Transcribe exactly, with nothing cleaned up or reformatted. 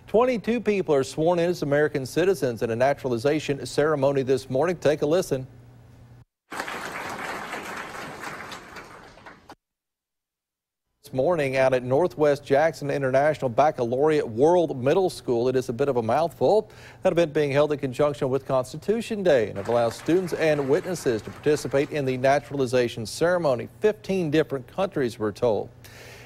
twenty-two people are sworn in as American citizens in a naturalization ceremony this morning. Take a listen. This morning out at Northwest Jackson International Baccalaureate World Middle School. It is a bit of a mouthful. That event being held in conjunction with Constitution Day, and it allows students and witnesses to participate in the naturalization ceremony. fifteen different countries, we're told.